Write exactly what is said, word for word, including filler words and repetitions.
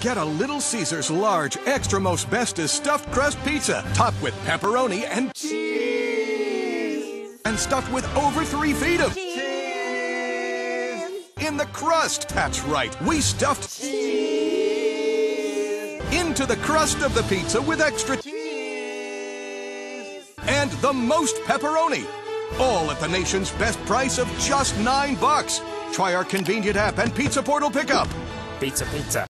Get a Little Caesars large, extra most bestest stuffed crust pizza, topped with pepperoni and cheese, and stuffed with over three feet of cheese in the crust. That's right, we stuffed cheese into the crust of the pizza with extra cheese and the most pepperoni. All at the nation's best price of just nine bucks. Try our convenient app and Pizza Portal pickup. Pizza, pizza.